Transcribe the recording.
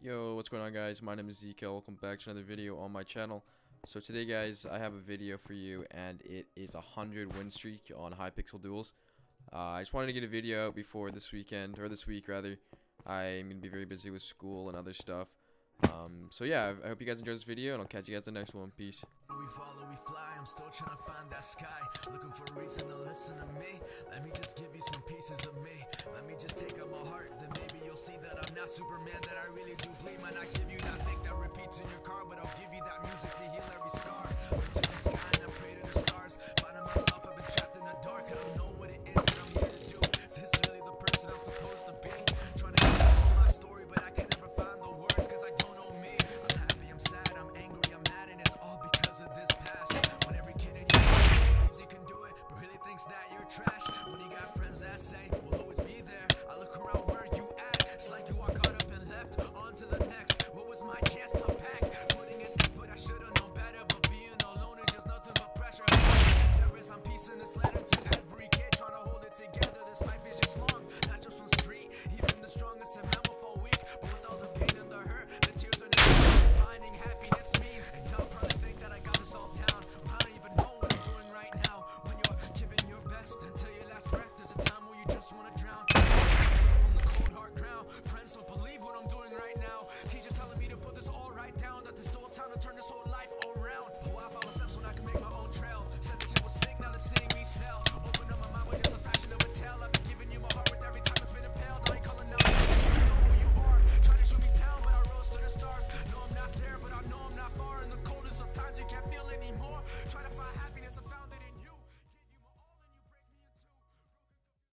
Yo, what's going on, guys? My name is Zeke. Welcome back to another video on my channel. So today, guys, I have a video for you, and it is a 100 win streak on HYPIXEL Duels. I just wanted to get a video out before this weekend, or this week rather. I'm gonna be very busy with school and other stuff. So yeah, I hope you guys enjoy this video, and I'll catch you guys in the next one. Peace. We follow, we fly, I'm still trying to find that sky. Looking for a reason to listen to me. Let me just give you some pieces of me. Let me just take out my heart, then maybe you'll see that I'm not Superman, that I really do bleed. Might not give you that thing that repeats in your car, but I'll give you that music to heal every scar.